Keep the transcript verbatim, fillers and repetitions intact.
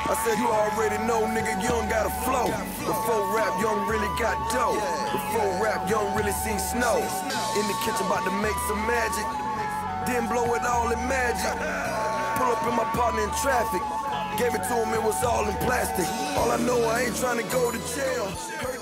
I said, you already know, nigga, you don't got a flow. Before rap, you don't really got dough. Before rap, you don't really see snow. In the kitchen, about to make some magic. Then blow it all in magic. Pull up in my partner in traffic. Gave it to him, it was all in plastic. All I know, I ain't trying to go to jail.